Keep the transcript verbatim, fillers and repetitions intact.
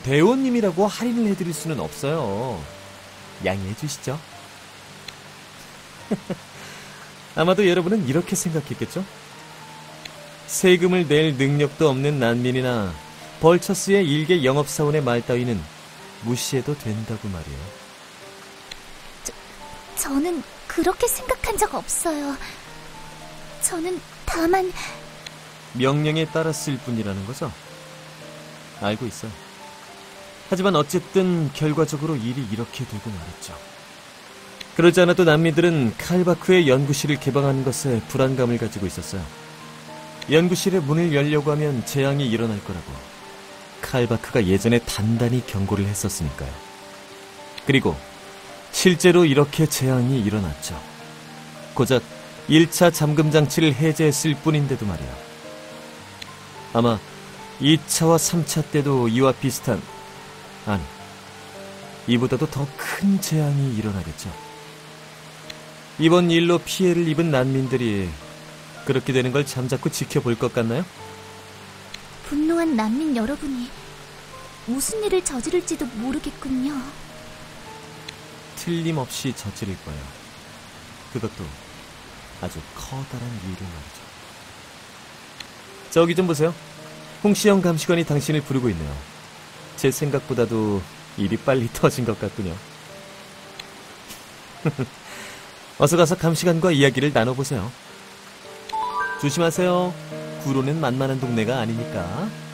대원님이라고 할인을 해드릴 수는 없어요. 양해해 주시죠. 아마도 여러분은 이렇게 생각했겠죠? 세금을 낼 능력도 없는 난민이나 벌처스의 일개 영업사원의 말 따위는 무시해도 된다고 말이에요. 저, 저는 그렇게 생각한 적 없어요. 저는 다만... 명령에 따랐을 뿐이라는 거죠? 알고 있어요. 하지만 어쨌든 결과적으로 일이 이렇게 되고 말았죠. 그러지 않아도 난민들은 칼바크의 연구실을 개방하는 것에 불안감을 가지고 있었어요. 연구실의 문을 열려고 하면 재앙이 일어날 거라고 칼바크가 예전에 단단히 경고를 했었으니까요. 그리고 실제로 이렇게 재앙이 일어났죠. 고작 일 차 잠금 장치를 해제했을 뿐인데도 말이야. 아마 이 차와 삼 차 때도 이와 비슷한, 아니, 이보다도 더 큰 재앙이 일어나겠죠. 이번 일로 피해를 입은 난민들이 그렇게 되는 걸 잠자코 지켜볼 것 같나요? 분노한 난민 여러분이 무슨 일을 저지를지도 모르겠군요. 틀림없이 저지를 거예요. 그것도 아주 커다란 일을 말이죠. 저기 좀 보세요. 홍시영 감시관이 당신을 부르고 있네요. 제 생각보다도 일이 빨리 터진 것 같군요. 어서 가서 감시관과 이야기를 나눠보세요. 조심하세요. 구로는 만만한 동네가 아니니까.